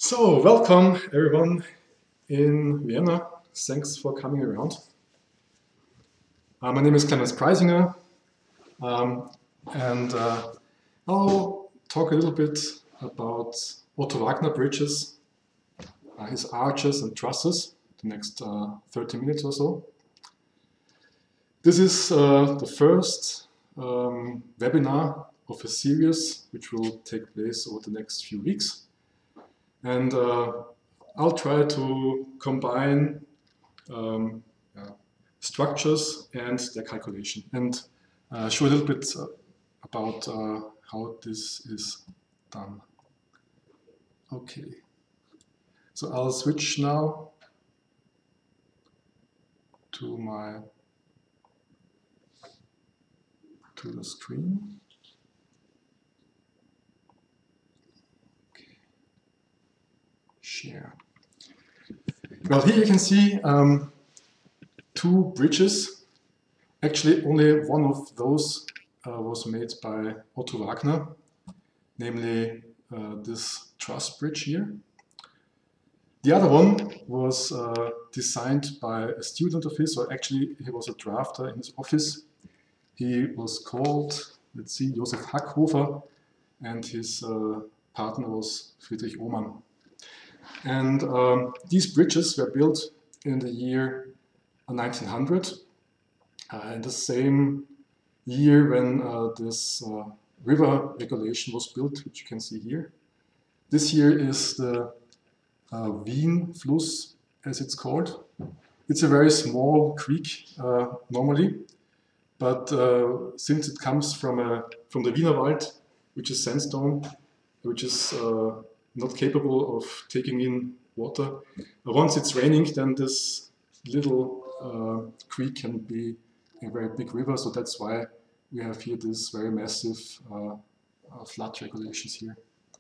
So, welcome everyone in Vienna. Thanks for coming around. My name is Clemens Preisinger, and I'll talk a little bit about Otto Wagner bridges, his arches and trusses, the next 30 minutes or so. This is the first webinar of a series which will take place over the next few weeks. And I'll try to combine structures and their calculation and show a little bit about how this is done. Okay, so I'll switch now to the screen. Share. Well, here you can see two bridges. Actually, only one of those was made by Otto Wagner, namely this truss bridge here. The other one was designed by a student of his, or actually he was a drafter in his office. He was called, let's see, Josef Hackhofer, and his partner was Friedrich Ohmann. And these bridges were built in the year 1900, in the same year when this river regulation was built, which you can see here. This here is the Wien-Fluss, as it's called. It's a very small creek normally, but since it comes from the Wienerwald, which is sandstone, which is not capable of taking in water. Once it's raining, then this little creek can be a very big river, so that's why we have here this very massive flood regulations here.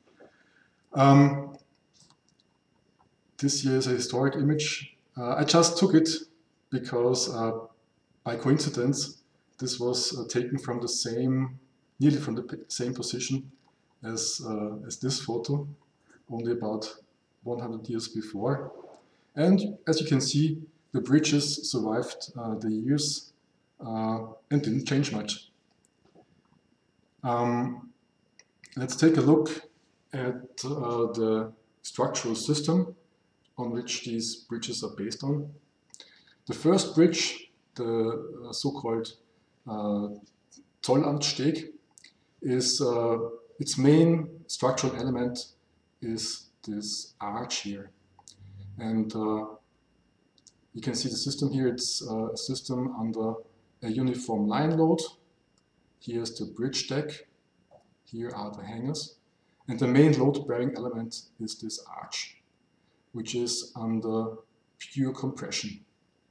This here is a historic image. I just took it because by coincidence this was taken from the same, nearly from the same position as this photo, only about 100 years before. And as you can see, the bridges survived the years and didn't change much. Let's take a look at the structural system on which these bridges are based on. The first bridge, the so-called Zollamtsteg, is its main structural element is this arch here. And you can see the system here. It's a system under a uniform line load. Here's the bridge deck. Here are the hangers. And the main load-bearing element is this arch, which is under pure compression.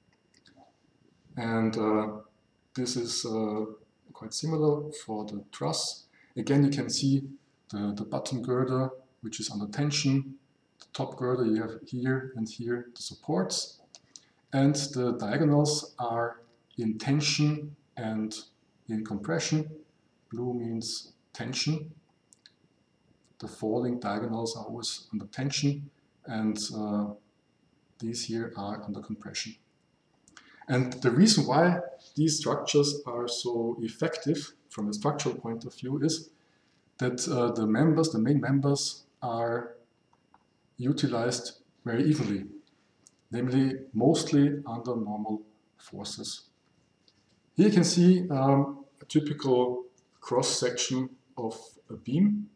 And this is quite similar for the truss. Again, you can see the bottom girder, which is under tension. The top girder you have here and here the supports. And the diagonals are in tension and in compression. Blue means tension. The falling diagonals are always under tension, and these here are under compression. And the reason why these structures are so effective from a structural point of view is that the main members, are utilized very evenly, namely mostly under normal forces. Here you can see a typical cross-section of a beam.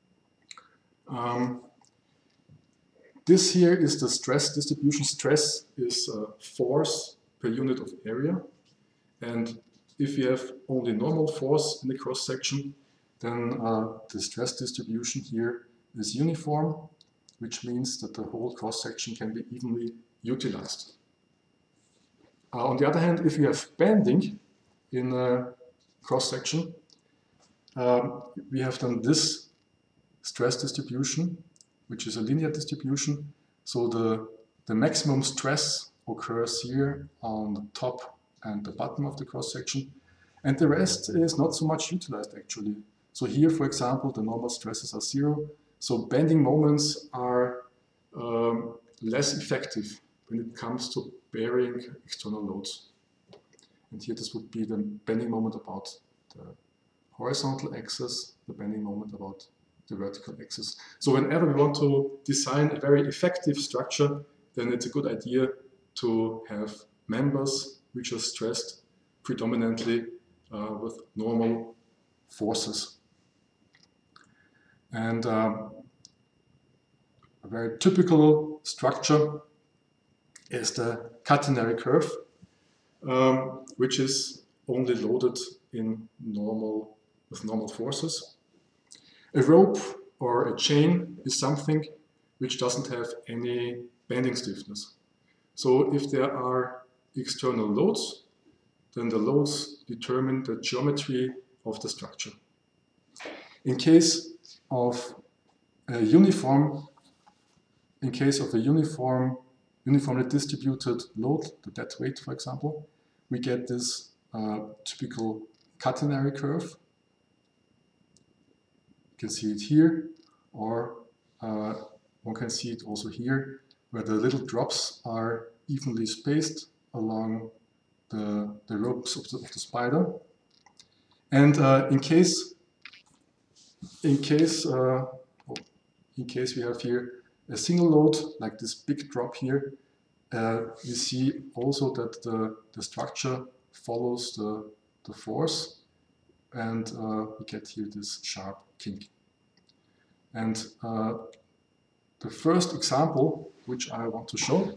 This here is the stress distribution. Stress is force per unit of area, and if you have only normal force in the cross-section, then the stress distribution here is uniform, which means that the whole cross-section can be evenly utilized. On the other hand, if you have bending in a cross-section, we have then this stress distribution, which is a linear distribution. So the maximum stress occurs here on the top and the bottom of the cross-section, and the rest is not so much utilized actually. So here, for example, the normal stresses are 0. So bending moments are less effective when it comes to bearing external loads. And here this would be the bending moment about the horizontal axis, the bending moment about the vertical axis. So whenever we want to design a very effective structure, then it's a good idea to have members which are stressed predominantly with normal forces. And a very typical structure is the catenary curve, which is only loaded in with normal forces. A rope or a chain is something which doesn't have any bending stiffness. So if there are external loads, then the loads determine the geometry of the structure. In case of a uniformly distributed load, the dead weight, for example, we get this typical catenary curve. You can see it here, or one can see it also here, where the little drops are evenly spaced along the ropes of the spider. And in case we have here a single load, like this big drop here, we see also that the structure follows the force, and we get here this sharp kink. And the first example, which I want to show,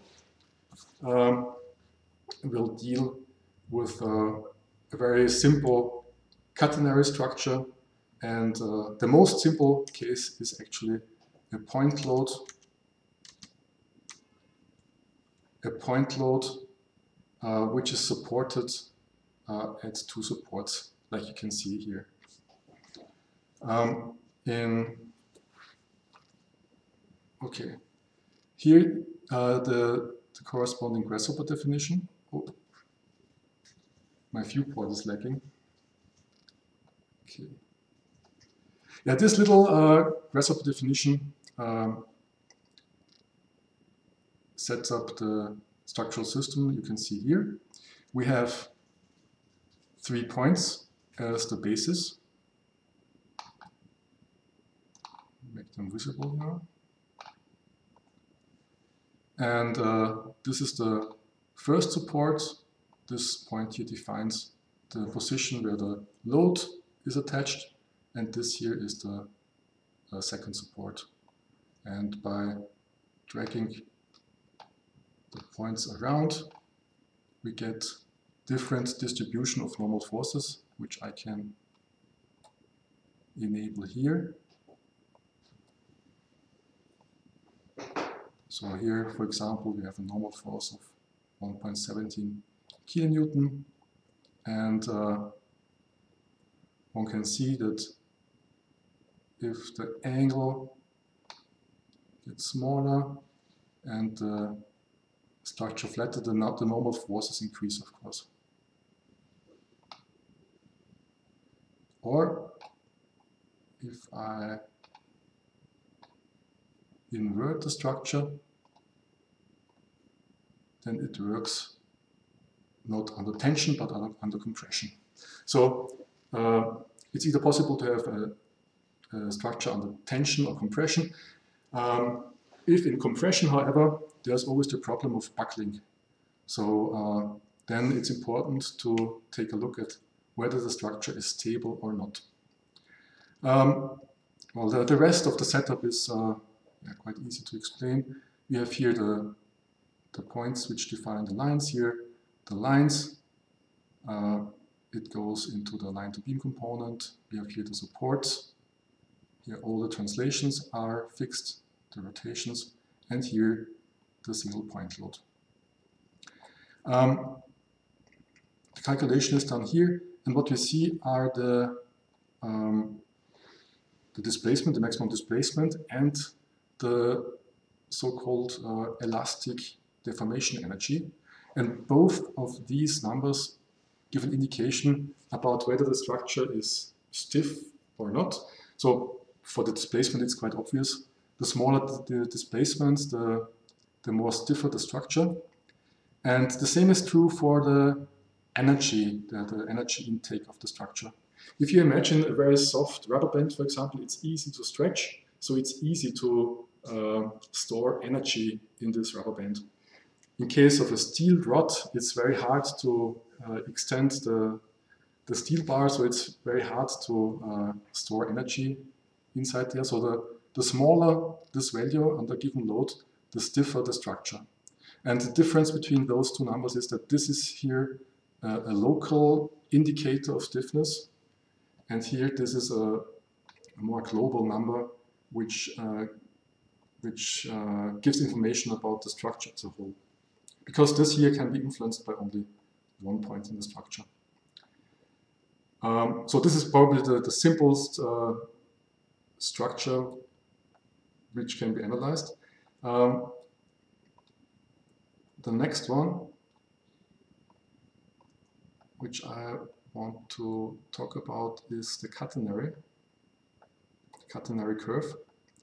will deal with a very simple catenary structure, and the most simple case is actually a point load. Which is supported at two supports, like you can see here. Here the corresponding grasshopper definition. Oh, my viewport is lagging. Okay. Yeah, this little grasshopper definition sets up the structural system you can see here. We have 3 points as the basis. Make them visible now. And this is the first support. This point here defines the position where the load is attached, and this here is the second support. And by dragging the points around, we get different distribution of normal forces, which I can enable here. So here, for example, we have a normal force of 1.17 kilonewton, and one can see that if the angle gets smaller and the structure flatter, the normal forces increase, of course. Or if I invert the structure, then it works not under tension but under compression. So it's either possible to have a structure under tension or compression. If in compression, however, there's always the problem of buckling. So then it's important to take a look at whether the structure is stable or not. Well, the rest of the setup is quite easy to explain. We have here the points which define the lines here. The lines, it goes into the line-to-beam component. We have here the supports. Here all the translations are fixed, the rotations, and here the single point load. The calculation is done here, and what we see are the displacement, the maximum displacement, and the so-called elastic deformation energy. And both of these numbers give an indication about whether the structure is stiff or not. So for the displacement, it's quite obvious. the smaller the displacement, the more stiffer the structure. And the same is true for the energy, the energy intake of the structure. If you imagine a very soft rubber band, for example, it's easy to stretch, so it's easy to store energy in this rubber band. In case of a steel rod, it's very hard to extend the steel bar, so it's very hard to store energy inside there. So the smaller this value under given load, the stiffer the structure. And the difference between those two numbers is that this is here a local indicator of stiffness, and here this is a more global number which gives information about the structure as a whole. Because this here can be influenced by only one point in the structure. So this is probably the simplest structure which can be analyzed. The next one, which I want to talk about, is the catenary curve.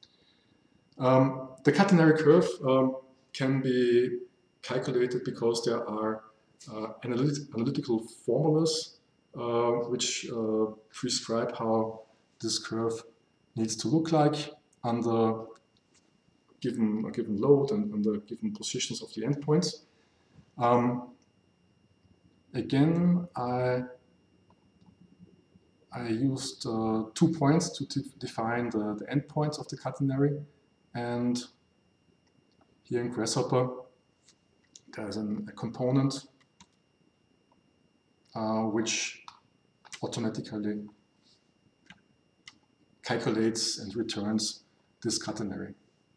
The catenary curve can be calculated because there are analytical formulas which prescribe how this curve needs to look like under a given load and under given positions of the endpoints. Again, I used 2 points to define the endpoints of the catenary, and here in Grasshopper there's a component which automatically calculates and returns this catenary.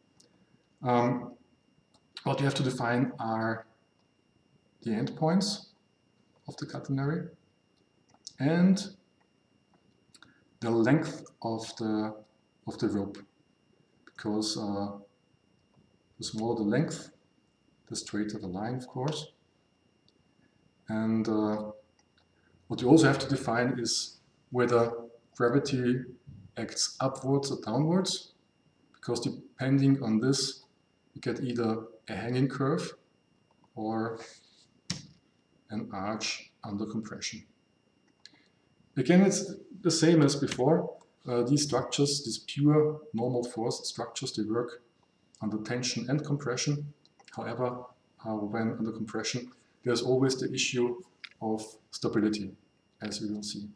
What you have to define are the endpoints of the catenary and the length of the rope, because the smaller the length, the straighter the line, of course. And what you also have to define is whether gravity acts upwards or downwards, because depending on this, you get either a hanging curve or an arch under compression. Again, it's the same as before. These structures, these pure normal force structures, they work under tension and compression. However, when under compression, there's always the issue of stability, as we will see.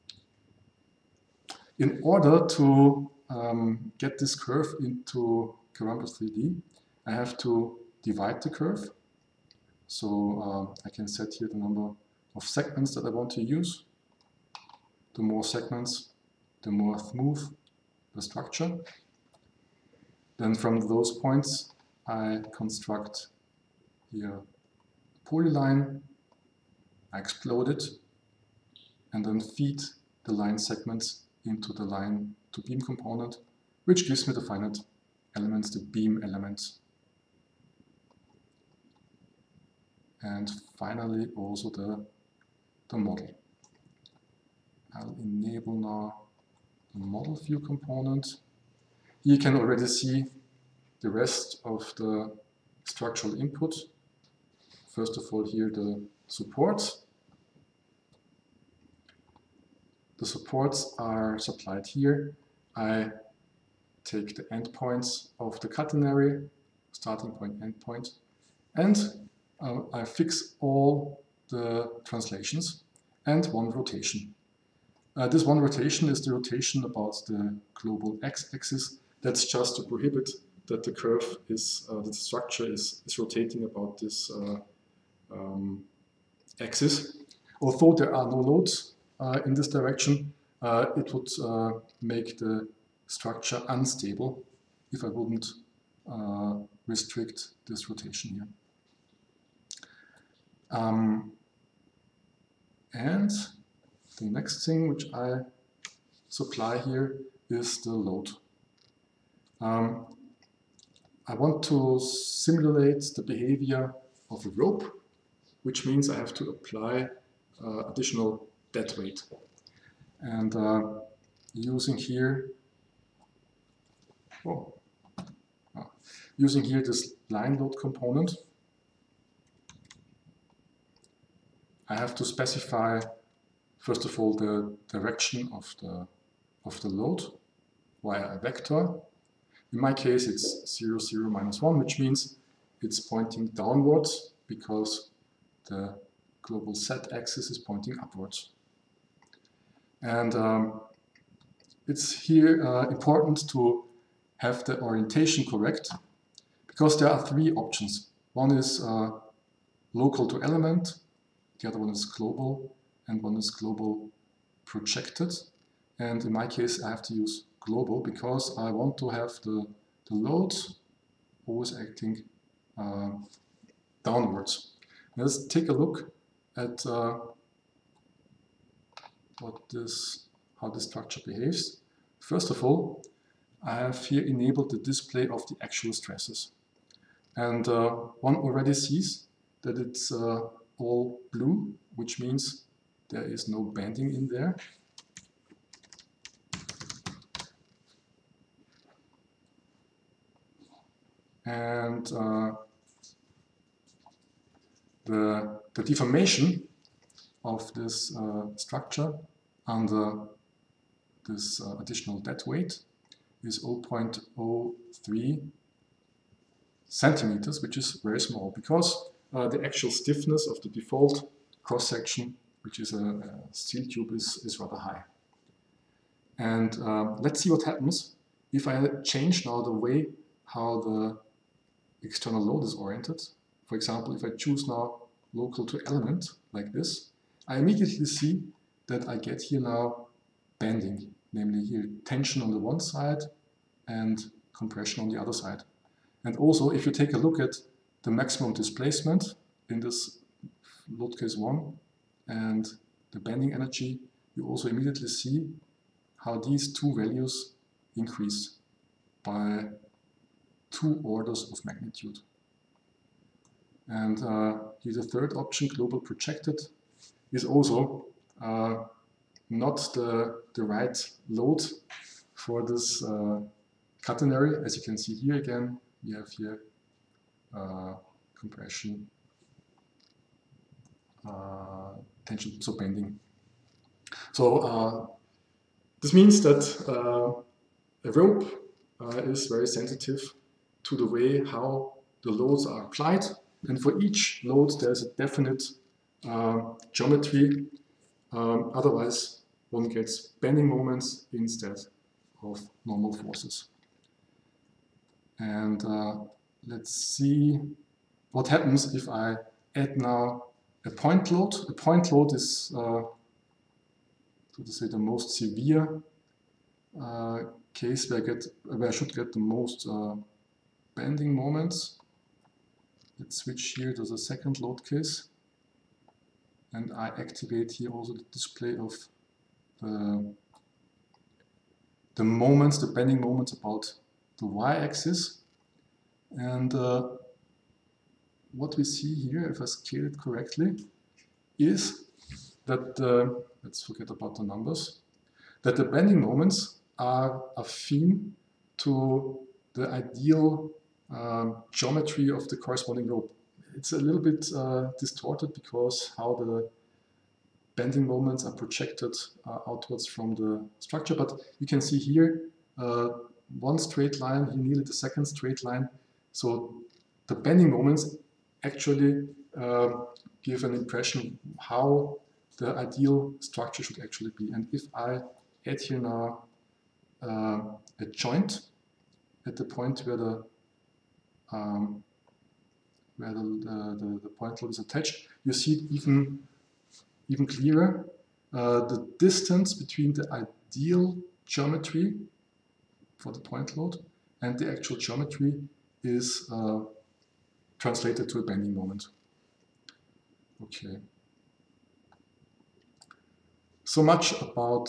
In order to get this curve into Karamba 3D, I have to divide the curve. So I can set here the number of segments that I want to use. The more segments, the more smooth the structure. Then from those points, I construct here a polyline, I explode it, and then feed the line segments into the line to beam component, which gives me the finite elements, the beam elements. And finally also the model. I'll enable now the model view component. Here you can already see the rest of the structural input. First of all, here the supports. The supports are supplied here. I take the endpoints of the catenary, starting point, endpoint, and I fix all the translations and one rotation. This one rotation is the rotation about the global x-axis. That's just to prohibit that the curve is, that the structure is rotating about this axis. Although there are no loads in this direction, it would make the structure unstable if I wouldn't restrict this rotation here. And the next thing which I supply here is the load. I want to simulate the behavior of a rope, which means I have to apply additional dead weight. And using here Using here this line load component, I have to specify first of all the direction of the load via a vector. In my case it's 0, 0, -1, which means it's pointing downwards because the global z-axis is pointing upwards. And it's here important to have the orientation correct, because there are three options. One is local to element, the other one is global, and one is global projected. And in my case I have to use global because I want to have the load always acting downwards. Now let's take a look at how this structure behaves. First of all, I have here enabled the display of the actual stresses. And one already sees that it's all blue, which means there is no bending in there. And the deformation of this structure under this additional dead weight is 0.03 centimeters, which is very small, because the actual stiffness of the default cross-section, which is a steel tube, is rather high. And let's see what happens if I change now the way how the external load is oriented. For example, if I choose now local to element, like this, I immediately see that I get here now bending, namely here tension on the one side and compression on the other side. And also, if you take a look at the maximum displacement in this load case 1 and the bending energy, you also immediately see how these two values increase by 2 orders of magnitude. And here the third option, global projected, is also not the right load for this catenary. As you can see here again, we have here compression, tension, so bending. So this means that a rope is very sensitive to the way how the loads are applied, and for each load there's a definite geometry, otherwise one gets bending moments instead of normal forces. And let's see what happens if I add now a point load. A point load is, so to say, the most severe case where I should get the most bending moments. Let's switch here to the second load case, and I activate here also the display of the moments, the bending moments about the y-axis. And what we see here, if I scale it correctly, is that let's forget about the numbers, that the bending moments are affine to the ideal geometry of the corresponding rope. It's a little bit distorted because how the bending moments are projected outwards from the structure, but you can see here one straight line, here nearly the second straight line. So the bending moments actually give an impression how the ideal structure should actually be. And if I add here now a joint at the point where the point load is attached, you see it even clearer. The distance between the ideal geometry for the point load and the actual geometry is translated to a bending moment. Okay. So much about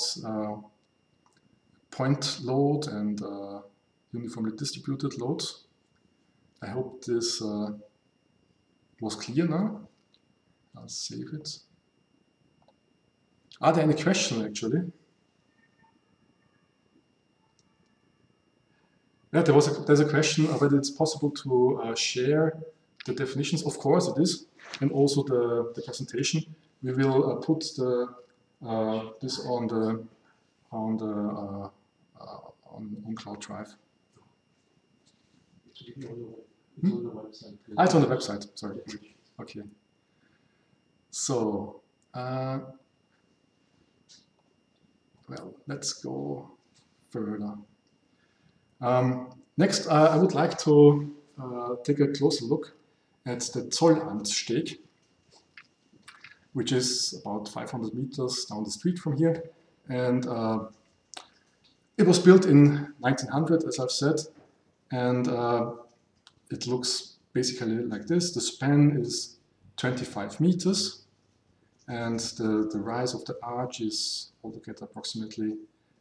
point load and uniformly distributed loads. I hope this was clear now. I'll save it. Are there any questions actually? Yeah, there's a question whether it's possible to share the definitions. Of course it is, and also the presentation. We will put this on Cloud Drive. It's on the website. Ah, it's on the website. Sorry. Okay. So, well, let's go further. Next, I would like to take a closer look at the Zollamtsteg, which is about 500 meters down the street from here. And it was built in 1900, as I've said, and it looks basically like this. The span is 25 meters, and the rise of the arch is altogether approximately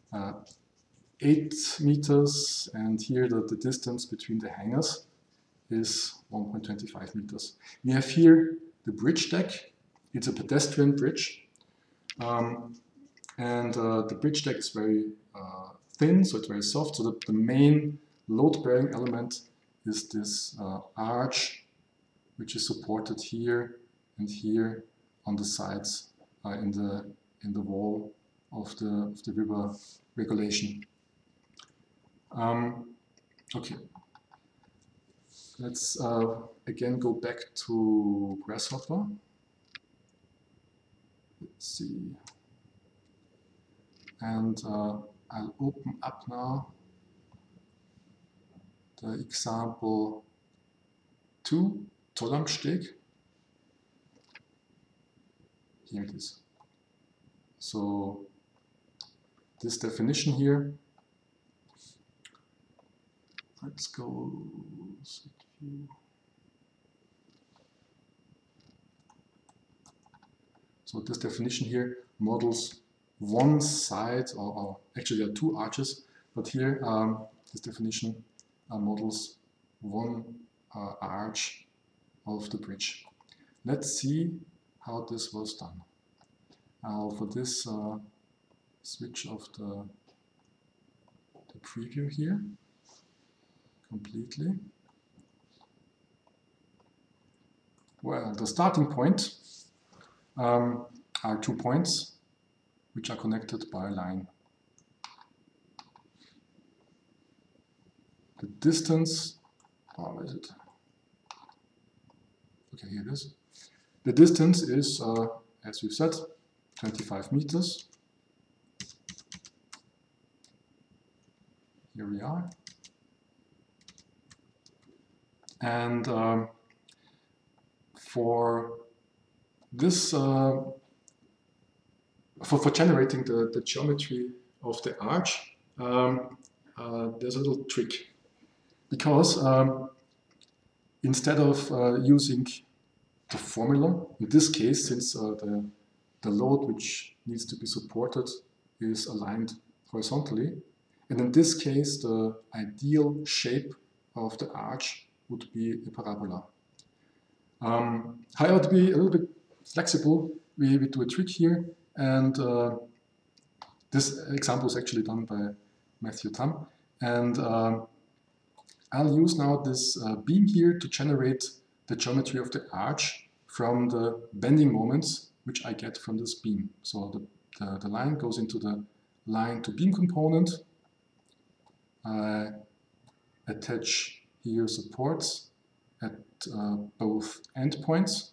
8 meters, and here the distance between the hangars is 1.25 meters. We have here the bridge deck. It's a pedestrian bridge, and the bridge deck is very thin, so it's very soft. So the main load-bearing element is this arch, which is supported here and here on the sides in the wall of the river regulation. Okay, let's again go back to Grasshopper. Let's see, and I'll open up now the example 2, Zollamtsteg. Here it is. So this definition here, let's go set view. So this definition here models one side, or actually there are 2 arches, but here this definition models one arch of the bridge. Let's see how this was done. I'll for this switch off the preview here completely. Well, the starting point are 2 points which are connected by a line. The distance, where is it? Okay, here it is. The distance is, as we've said, 25 meters. Here we are. And for this, for generating the geometry of the arch, there's a little trick. Because instead of using the formula, in this case, since the load which needs to be supported is aligned horizontally, and in this case the ideal shape of the arch would be a parabola. However, to be a little bit flexible, we do a trick here, and this example is actually done by Matthew Tam, and I'll use now this beam here to generate the geometry of the arch from the bending moments which I get from this beam. So the line goes into the line to beam component. I attach here supports at both endpoints,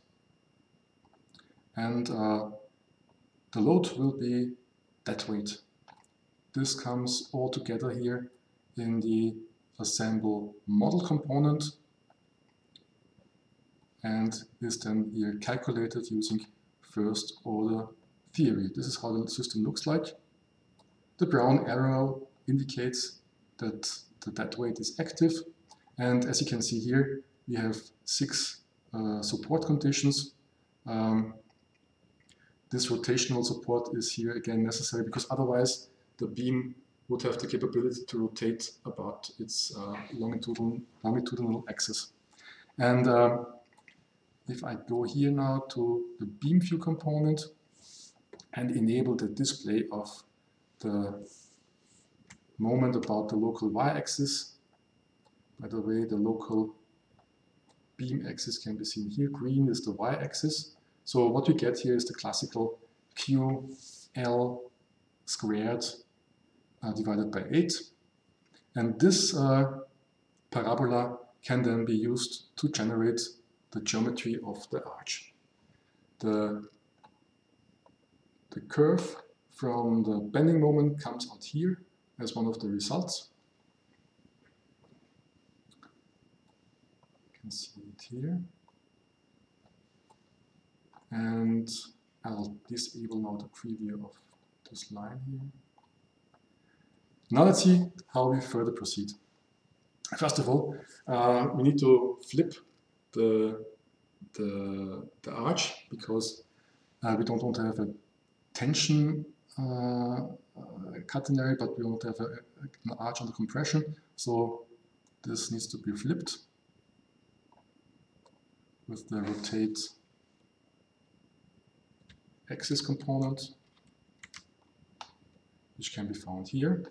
and the load will be dead weight. This comes all together here in the assemble model component, and is then here calculated using first order theory. This is how the system looks like. The brown arrow indicates that the dead weight is active, and as you can see here, we have 6 support conditions. This rotational support is here again necessary because otherwise the beam would have the capability to rotate about its longitudinal axis. And if I go here now to the beam view component and enable the display of the moment about the local y-axis By the way, the local beam axis can be seen here. Green is the y-axis. So what we get here is the classical QL squared divided by 8. And this parabola can then be used to generate the geometry of the arch. The curve from the bending moment comes out here as one of the results. You can see it here. And I'll disable now the preview of this line here. Now let's see how we further proceed. First of all, we need to flip the arch, because we don't want to have a tension catenary, but we want to have an arch under compression. So this needs to be flipped with the rotate axis component, which can be found here.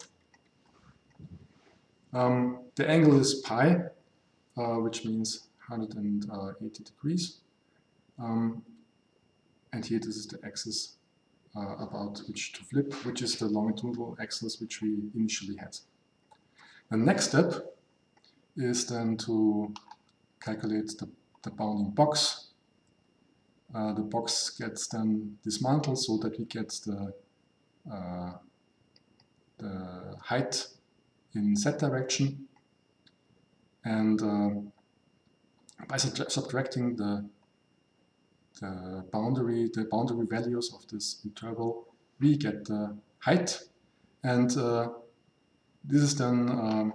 The angle is pi, which means 180 degrees. And here this is the axis about which to flip, which is the longitudinal axis which we initially had. The next step is then to calculate the bounding box. The box gets then dismantled so that we get the height in z direction, and by subtracting the boundary values of this interval, we get the height, and this is then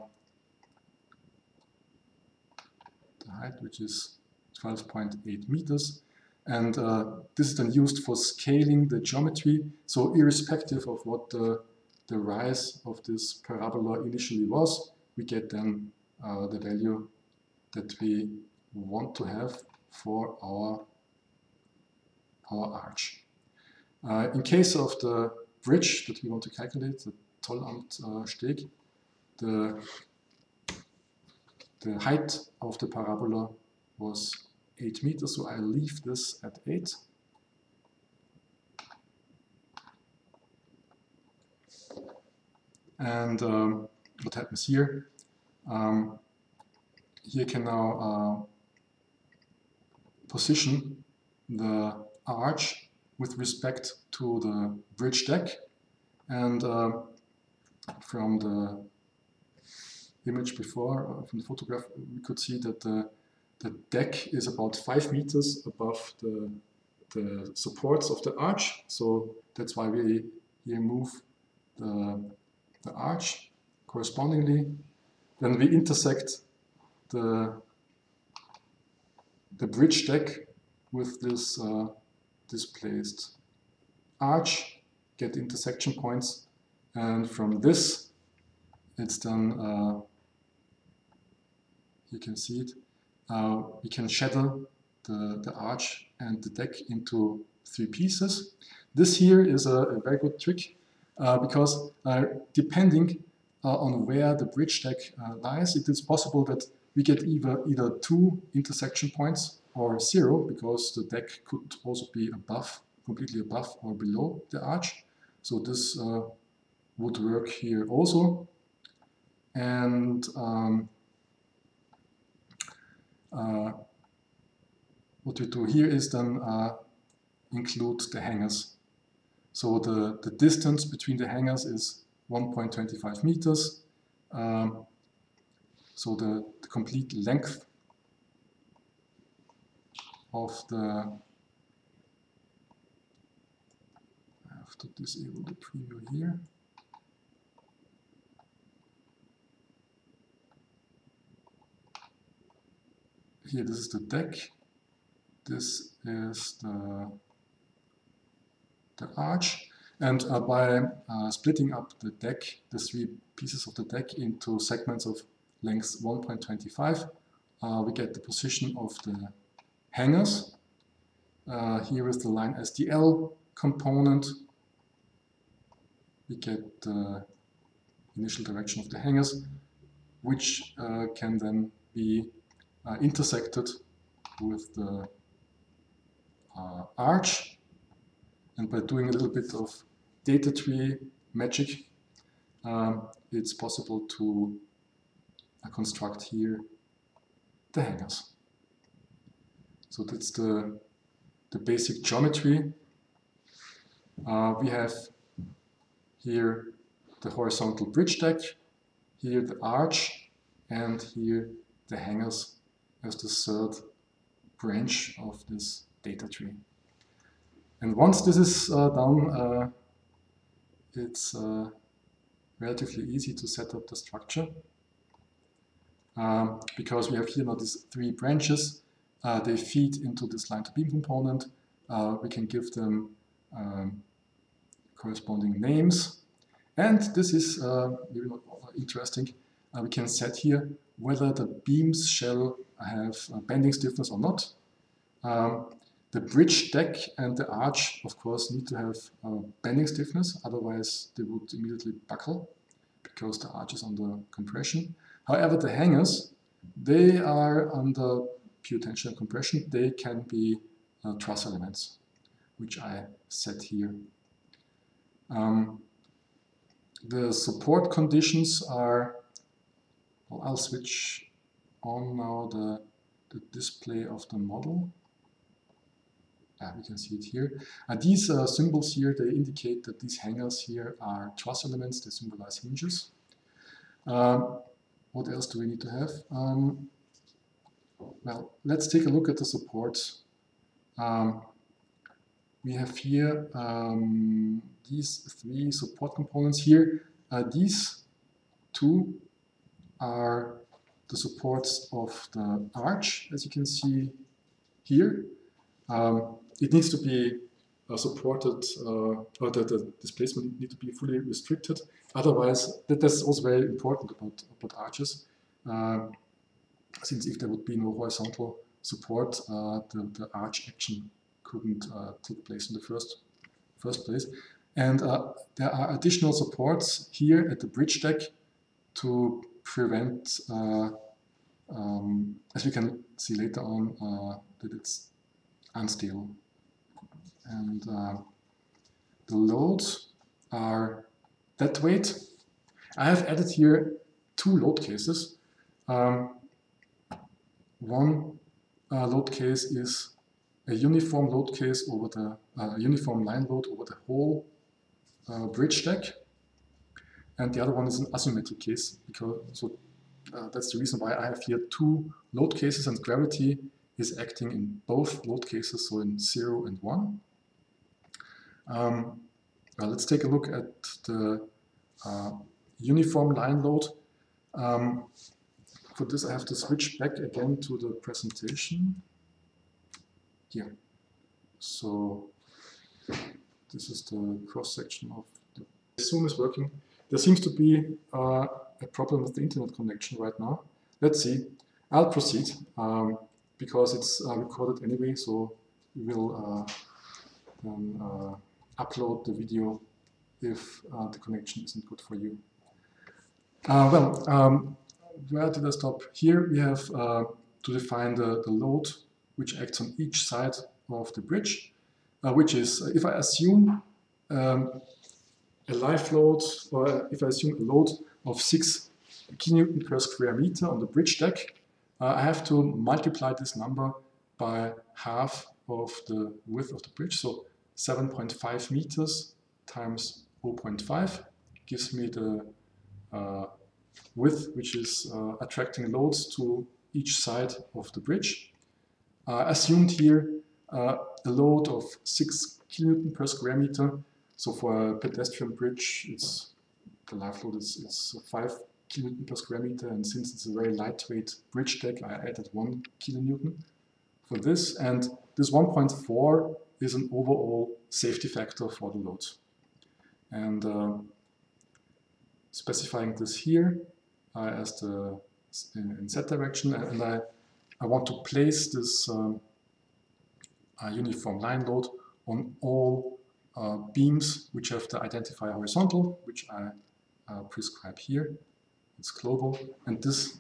the height, which is 12.8 meters, and this is then used for scaling the geometry. So irrespective of what the rise of this parabola initially was, we get then the value that we want to have for our arch. In case of the bridge that we want to calculate, the Tollamtsteg, the height of the parabola was 8 meters, so I leave this at 8. And what happens here? Here can now position the arch with respect to the bridge deck, and from the image before, from the photograph, we could see that the deck is about 5 meters above the supports of the arch, so that's why we here move the arch correspondingly. Then we intersect the bridge deck with this displaced arch, get intersection points, and from this it's then, you can see it, we can shadow the arch and the deck into 3 pieces. This here is a very good trick, because depending on where the bridge deck lies, it is possible that we get either 2 intersection points or 0, because the deck could also be above, completely above or below the arch. So this would work here also. And what we do here is then include the hangers. So the distance between the hangers is 1.25 meters. So the complete length of the, I have to disable the preview here. Here, this is the deck. This is the arch. And by splitting up the deck, the 3 pieces of the deck, into segments of length 1.25, we get the position of the hangers. Here is the line SDL component. We get the initial direction of the hangers. which can then be intersected with the arch. And by doing a little bit of data tree magic, it's possible to construct here the hangers. So that's the basic geometry. We have here the horizontal bridge deck, here the arch, and here the hangers as the third branch of this data tree. And once this is done, it's relatively easy to set up the structure because we have here now these three branches. They feed into this line-to-beam component. We can give them corresponding names. And this is maybe not interesting. We can set here whether the beams shall have bending stiffness or not. The bridge deck and the arch, of course, need to have bending stiffness, otherwise they would immediately buckle because the arch is under compression. However, the hangers, they are under pure tension and compression. They can be truss elements, which I set here. The support conditions are, well, I'll switch on now the display of the model. We can see it here. These symbols here, they indicate that these hangers here are truss elements. They symbolize hinges. What else do we need to have? Well, let's take a look at the supports. We have here these three support components here. These two are the supports of the arch, as you can see here. It needs to be supported, or the displacement needs to be fully restricted. Otherwise, that's also very important about arches, since if there would be no horizontal support, the arch action couldn't take place in the first place. And there are additional supports here at the bridge deck to prevent, as we can see later on, that it's unstable. And the loads are dead weight. I have added here two load cases. One load case is a uniform load case over the uniform line load over the whole bridge deck, and the other one is an asymmetric case. That's the reason why I have here two load cases, and gravity is acting in both load cases, so in 0 and 1. Let's take a look at the uniform line load. For this, I have to switch back again to the presentation. Here. So this is the cross-section of the Zoom is working. There seems to be a problem with the internet connection right now. Let's see. I'll proceed because it's recorded anyway, so we will then upload the video if the connection isn't good for you. Where did I stop? Here we have to define the load which acts on each side of the bridge, which is, if I assume a live load, or if I assume a load of 6 kN per square meter on the bridge deck, I have to multiply this number by half of the width of the bridge, so 7.5 meters times 0.5 gives me the width which is attracting loads to each side of the bridge. Assumed here a load of 6 kN per square meter. So for a pedestrian bridge, the live load is 5 kN per square meter, and since it's a very lightweight bridge deck, I added 1 kN for this, and this 1.4 is an overall safety factor for the load. And specifying this here as the in Z direction, and I want to place this uniform line load on all beams which have the identifier horizontal, which I prescribe here. it's global, and this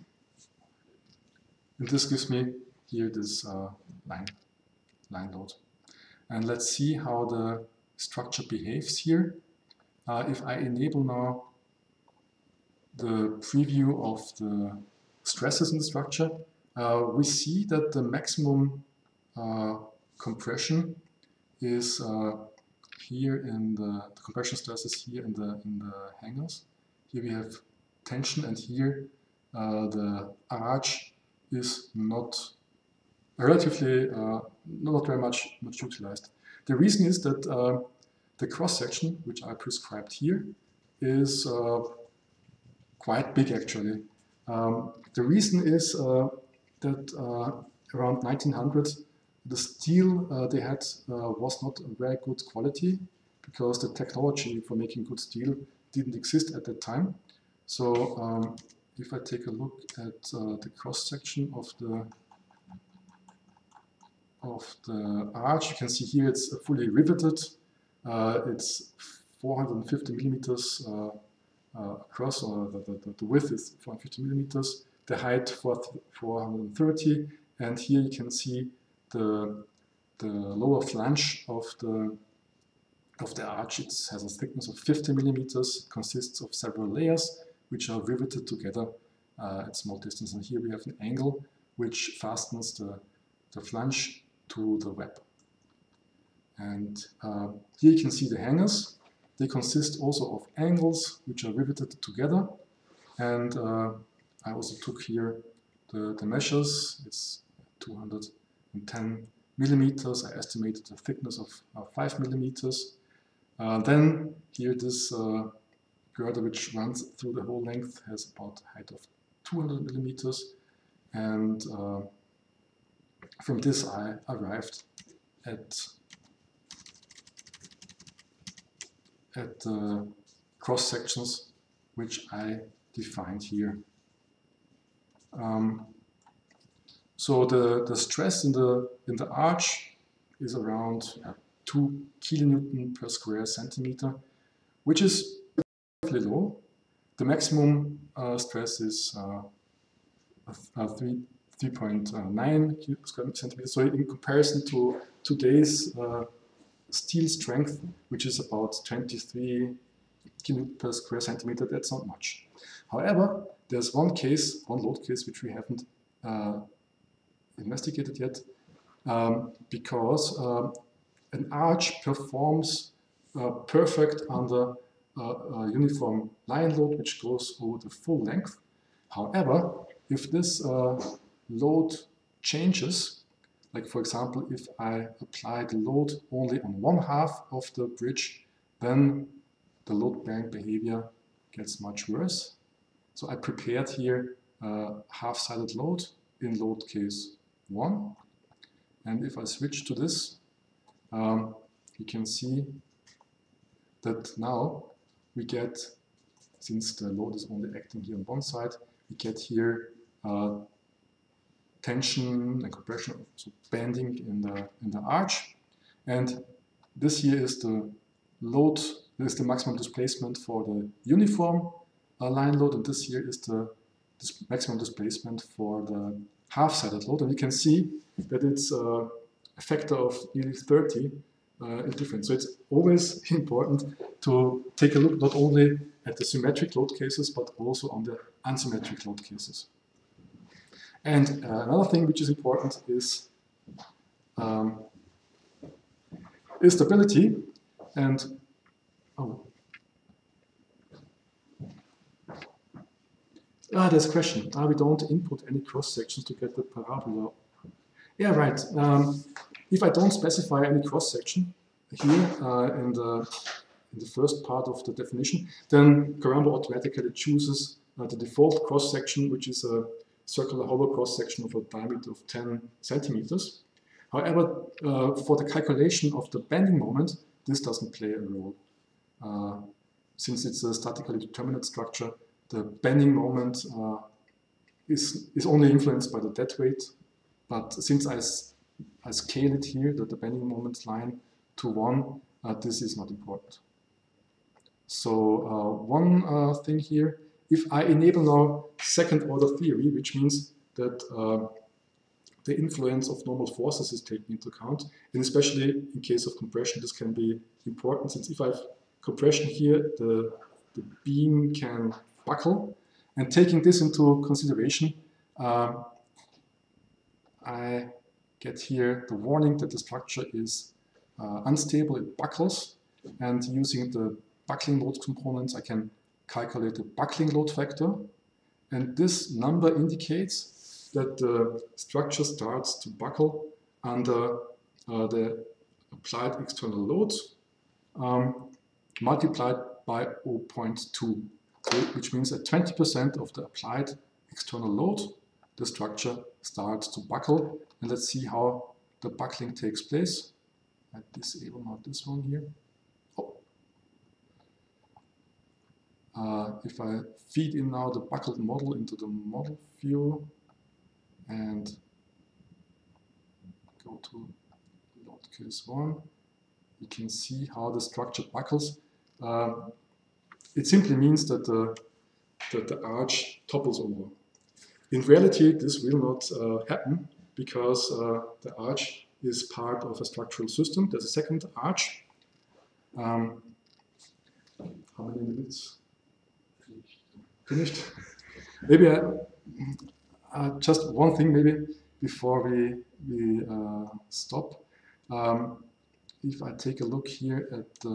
gives me here this line load. And let's see how the structure behaves here. If I enable now the preview of the stresses in the structure, we see that the maximum compression is here in the compression stresses here in the hangars. Here we have tension, and here the arch is not relatively not very much utilized. The reason is that the cross section, which I prescribed here, is quite big actually. The reason is that around 1900 the steel they had was not a very good quality, because the technology for making good steel didn't exist at that time. So if I take a look at the cross section of the arch, you can see here it's fully riveted. It's 450 millimeters across, or the width is 450 millimeters, the height 430, and here you can see the lower flange of the arch. It has a thickness of 50 millimeters, consists of several layers which are riveted together at small distance. And here we have an angle which fastens the flange to the web. And here you can see the hangers. They consist also of angles which are riveted together. And I also took here the measures. It's 210 millimeters. I estimated the thickness of 5 millimeters. Then here this girder which runs through the whole length has about a height of 200 millimeters. And from this I arrived at the cross sections which I defined here. So the stress in the arch is around 2 kilonewton per square centimeter, which is relatively low. The maximum stress is 3.9 square centimeters. So in comparison to today's steel strength, which is about 23 kilonewton per square centimeter, that's not much. However, there's one load case, which we haven't investigated yet, because an arch performs perfect under a uniform line load which goes over the full length. However, if this load changes, like for example, if I apply the load only on one half of the bridge, then the load bearing behavior gets much worse. So I prepared here a half-sided load in load case 1. And if I switch to this, you can see that now we get, since the load is only acting here on one side, we get here tension and compression, so bending in the arch. And this here is the load, this is the maximum displacement for the uniform line load, and this here is the maximum displacement for the half-sided load. And you can see that it's a factor of nearly 30 in difference. So it's always important to take a look not only at the symmetric load cases, but also on the unsymmetric load cases. And another thing which is important is stability. And there's a question. We don't input any cross sections to get the parabola. Yeah, right. If I don't specify any cross section here in the first part of the definition, then Carambo automatically chooses the default cross section, which is a circular hollow cross section of a diameter of 10 centimeters. However, for the calculation of the bending moment, this doesn't play a role. Since it's a statically determinate structure, the bending moment is only influenced by the dead weight. But since I scale it here, the bending moment line to 1, this is not important. So one thing here if I enable now second order theory, which means that the influence of normal forces is taken into account, and especially in case of compression, this can be important, since if I have compression here, the beam can buckle. And taking this into consideration, I get here the warning that the structure is unstable, it buckles, and using the buckling load components, I can calculate the buckling load factor, and this number indicates that the structure starts to buckle under the applied external load multiplied by 0.2, which means that 20% of the applied external load, the structure starts to buckle. And let's see how the buckling takes place. I disable not this one here. If I feed in now the buckled model into the model view and go to load case 1, you can see how the structure buckles. It simply means that the arch topples over. In reality, this will not happen because the arch is part of a structural system. There's a second arch. How many minutes? Finished? Maybe just one thing maybe before we stop. If I take a look here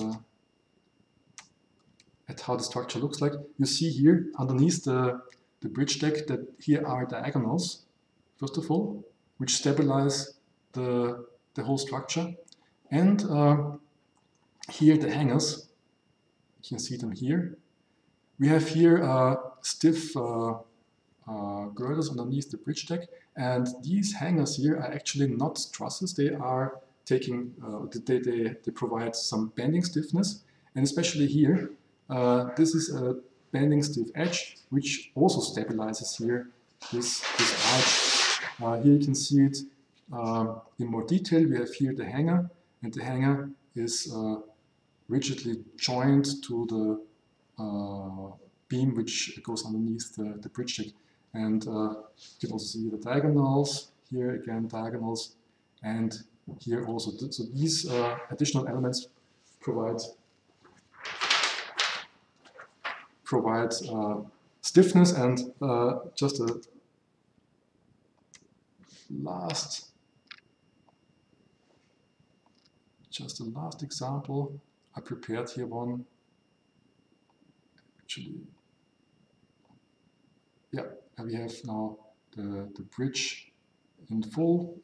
at how the structure looks like, you see here underneath the bridge deck that here are diagonals, first of all, which stabilize the whole structure. And here the hangers, you can see them here. We have here stiff girders underneath the bridge deck, and these hangers here are actually not trusses. They are taking, they provide some bending stiffness, and especially here, this is a bending stiff edge, which also stabilizes here this arch. Here you can see it in more detail. We have here the hanger, and the hanger is rigidly joined to the beam which goes underneath the bridge deck. And you can also see the diagonals, here again diagonals, and here also. So these additional elements provide stiffness. And just a last example. I prepared here one. Actually, yeah, we have now the bridge in full.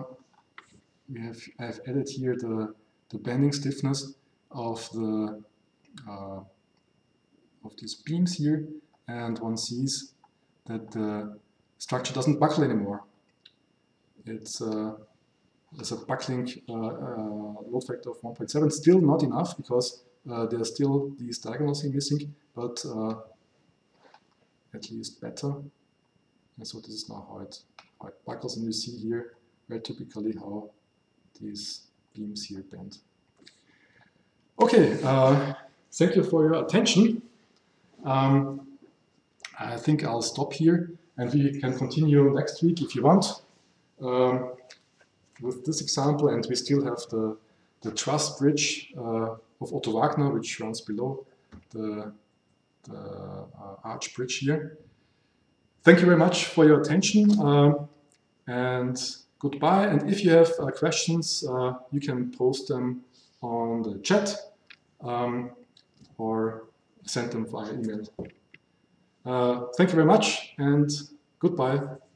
I've added here the bending stiffness of these beams here, and one sees that the structure doesn't buckle anymore. It's there's a buckling load factor of 1.7, still not enough because there are still these diagonals here missing, but at least better. And so this is now how it buckles, and you see here very typically how these beams here bend. Okay, thank you for your attention. I think I'll stop here, and we can continue next week if you want with this example, and we still have the truss bridge of Otto Wagner, which runs below the arch bridge here. Thank you very much for your attention, and goodbye. And if you have questions, you can post them on the chat or send them via email. Thank you very much, and goodbye.